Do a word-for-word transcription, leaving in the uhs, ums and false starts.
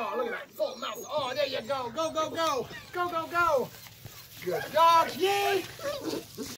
Oh, look at that full mouth. Oh, there you go. Go, go, go. Go, go, go. Good dog. Yay.